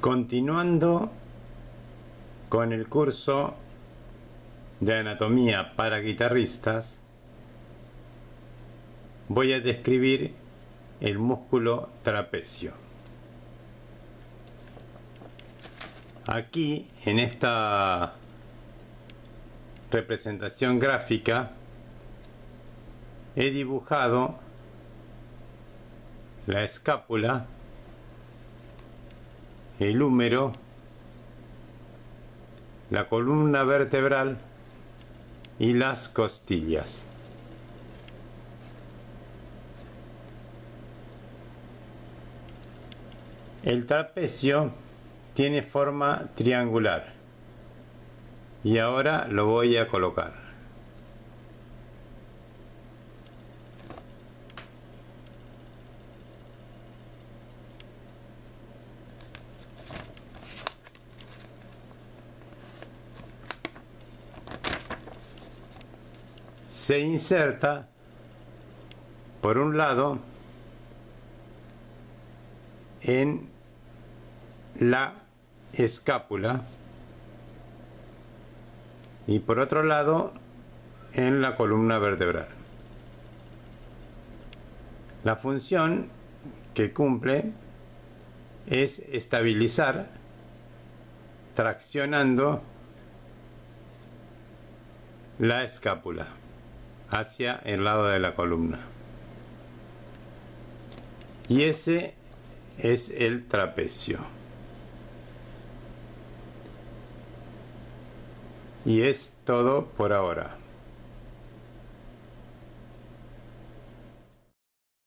Continuando con el curso de anatomía para guitarristas, voy a describir el músculo trapecio. Aquí, en esta representación gráfica, he dibujado la escápula, el húmero, la columna vertebral y las costillas. El trapecio tiene forma triangular y ahora lo voy a colocar. Se inserta por un lado en la escápula y por otro lado en la columna vertebral. La función que cumple es estabilizar traccionando la escápula hacia el lado de la columna. Y ese es el trapecio. Y es todo por ahora.